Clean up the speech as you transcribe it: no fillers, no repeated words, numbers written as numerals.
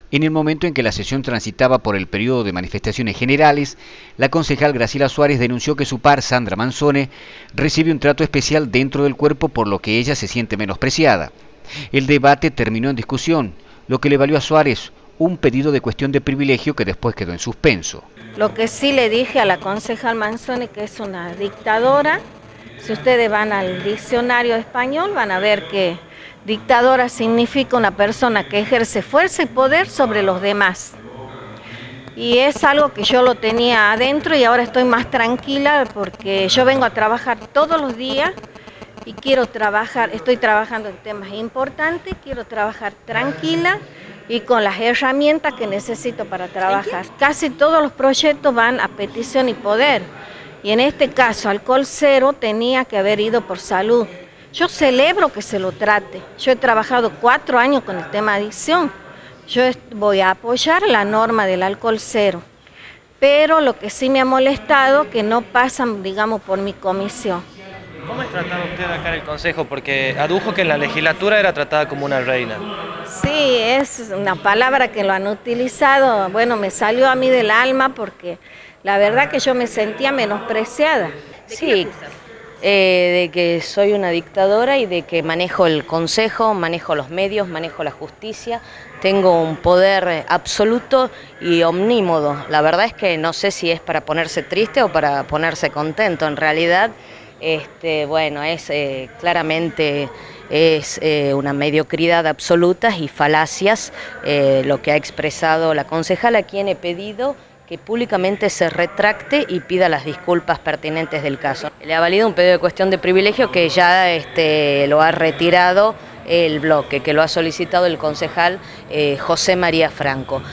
En el momento en que la sesión transitaba por el periodo de manifestaciones generales, la concejal Graciela Suárez denunció que su par, Sandra Manzone, recibe un trato especial dentro del cuerpo por lo que ella se siente menospreciada. El debate terminó en discusión, lo que le valió a Suárez un pedido de cuestión de privilegio que después quedó en suspenso. Lo que sí le dije a la concejal Manzone que es una dictadora. Si ustedes van al diccionario español van a ver que dictadora significa una persona que ejerce fuerza y poder sobre los demás. Y es algo que yo lo tenía adentro y ahora estoy más tranquila porque yo vengo a trabajar todos los días y estoy trabajando en temas importantes, quiero trabajar tranquila y con las herramientas que necesito para trabajar. Casi todos los proyectos van a petición y poder. Y en este caso, Alcohol Cero tenía que haber ido por salud. Yo celebro que se lo trate. Yo he trabajado 4 años con el tema adicción. Yo voy a apoyar la norma del Alcohol Cero. Pero lo que sí me ha molestado que no pasan, digamos, por mi comisión. ¿Cómo es tratado usted acá en el Consejo? Porque adujo que en la legislatura era tratada como una reina. Sí, es una palabra que lo han utilizado. Bueno, me salió a mí del alma porque la verdad que yo me sentía menospreciada. Sí, de que soy una dictadora y de que manejo el Consejo, manejo los medios, manejo la justicia, tengo un poder absoluto y omnímodo. La verdad es que no sé si es para ponerse triste o para ponerse contento. En realidad, bueno, claramente es una mediocridad absoluta y falacias lo que ha expresado la concejala, a quien he pedido que públicamente se retracte y pida las disculpas pertinentes del caso. Le ha valido un pedido de cuestión de privilegio que ya lo ha retirado el bloque, que lo ha solicitado el concejal José María Franco.